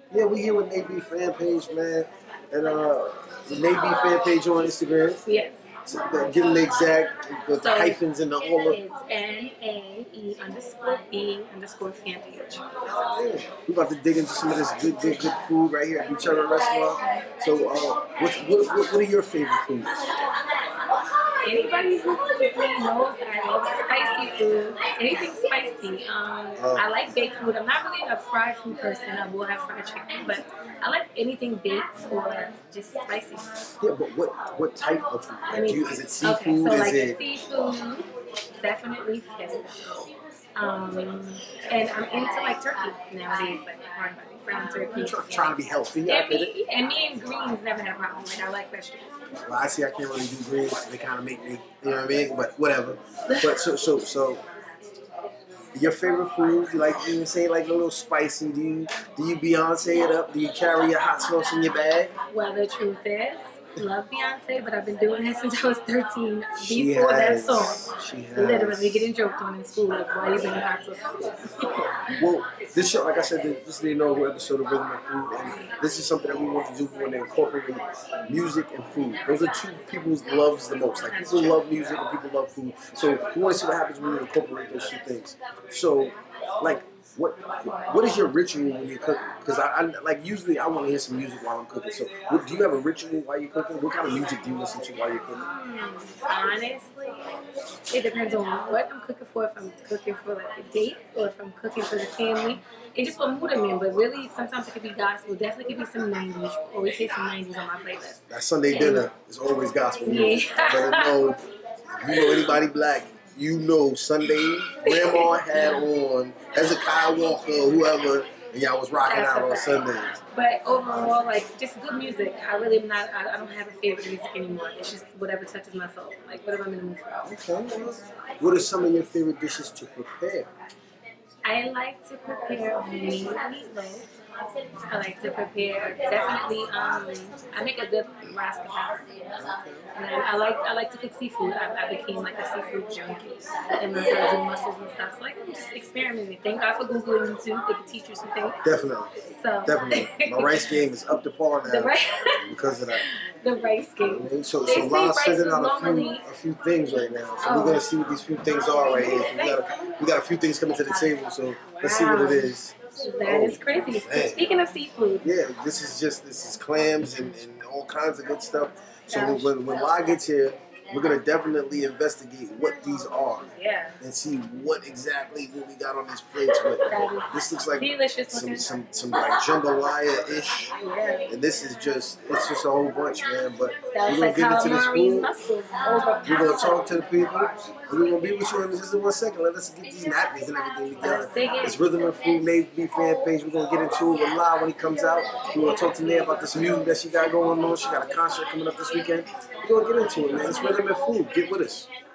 Yeah, we here with Nate B fan page, man, and the Nate B fan page on Instagram. Yes. So, get it exact with the hyphens and the all of. It's NAE_B_fan page. Yeah, we about to dig into some of this good food right here at Buchera Restaurant. So, what are your favorite foods? Anybody who knows that I love spicy food, anything spicy. I like baked food. I'm not really a fried food person. I will have fried chicken, but I like anything baked or just spicy. Yeah, but what type of food? Like, is it seafood? Okay, so like is it seafood? Definitely fish. And I'm into like turkey nowadays, like hard body brown turkey. Trying to be healthy. And me and greens never had a problem. Like I like vegetables. Well, I see I can't really do greens. They kind of make me, you know what I mean? But whatever. But so your favorite food, you like, you say like a little spicy. Do you Beyonce it up? Do you carry your hot sauce in your bag? Well, the truth is, love Beyonce, but I've been doing it since I was 13. Before that song, literally getting joked on in school, like, why you bringing hot sauce? Well, this show, like I said, this is the inaugural episode of Rhythm and Food, and this is something that we want to do. We want to incorporate music and food. Those are two people's loves the most. Like, people love music and people love food. So we want to see what happens when we incorporate those two things. So, like, what is your ritual when you're cooking? Because I like usually I want to hear some music while I'm cooking. So do you have a ritual while you're cooking? What kind of music do you listen to while you're cooking? Honestly, it depends on what I'm cooking for. If I'm cooking for like a date or if I'm cooking for the family, and just what mood I'm in. But really, sometimes it could be gospel. Definitely could be some 90s. Always hear some 90s on my playlist. That Sunday dinner is always gospel music. Yeah. But if you know anybody black, you know Sunday grandma had on Hezekiah Walker or whoever, and y'all was rocking out on Sundays. But overall, like, just good music. I really am not, I don't have a favorite music anymore. It's just whatever touches my soul. Like, whatever I'm in the mood for. Okay. What are some of your favorite dishes to prepare? I like to prepare meatloaf. I like to prepare, definitely, I make a good rice capacity. And I like to cook seafood. I became like a seafood junkie. And I started doing mussels and stuff. So like, I'm just experimenting. Thank God for Google and YouTube. They can teach you some things. Definitely. So. Definitely. My rice game is up to par now because of that. The rice game. I mean, so Lala's sending out a few things right now. So we're gonna see what these few things are right here. So we got a few things coming to the table. So let's see what it is. That is crazy. So speaking of seafood. Yeah, this is clams and all kinds of good stuff. So when La gets here, we're gonna definitely investigate what these are. Yeah. And see what we got on these plates. But this looks like some like jambalaya-ish. Yeah. And this is it's just a whole bunch, man. But we're gonna like get into this food. We're gonna talk to the people. We're gonna be with you in just 1 second. Let us get these napkins and everything together. It's Rhythm and Food Nate B fan page. We're gonna get into it with La when he comes out. We're gonna talk to Nate about this music that she got going on. She got a concert coming up this weekend. We're gonna get into it, man. It's Rhythm and Food. Get with us.